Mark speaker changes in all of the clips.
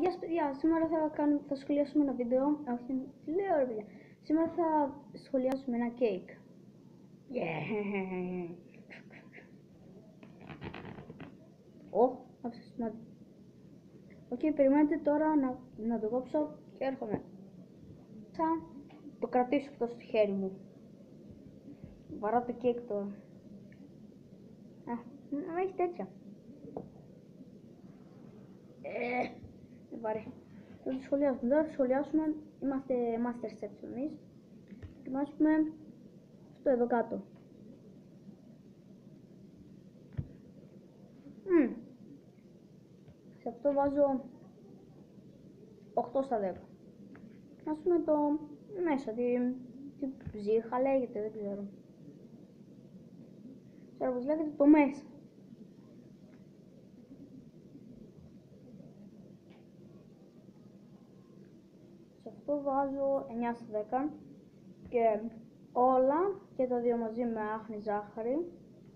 Speaker 1: Γεια σας παιδιά, σήμερα θα σχολιάσουμε ένα βίντεο. Όχι, τι λέω ρε παιδιά. Σήμερα θα σχολιάσουμε ένα κέικ. Άφησα σημάδι. Οκ, περιμένετε τώρα να το κόψω και έρχομαι. Θα το κρατήσω αυτό στο χέρι μου. Βαρά το κέικ τώρα. Να έχει τέτοια. Βαρύ. Θα το σχολιάσουμε. Τώρα θα σχολιάσουμε. Είμαστε master chefs εμείς. Ετοιμάσουμε αυτό εδώ κάτω. Σε αυτό βάζω 8 στα 10. Ας πούμε το μέσα, τι ψύχα λέγεται, δεν ξέρω. Ξέρω πως λέγεται το μέσα. Σε αυτό βάζω 9 στα 10 και όλα και τα δύο μαζί με άχνη ζάχαρη.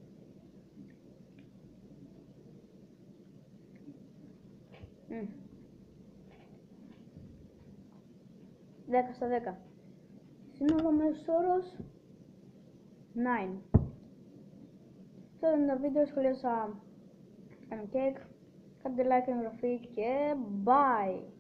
Speaker 1: Δέκα στα 10. Σύνολο μέσος όρος 9. Αυτό ήταν το βίντεο, σχολίασα ένα κέικ. Κάντε like, εγγραφή και bye!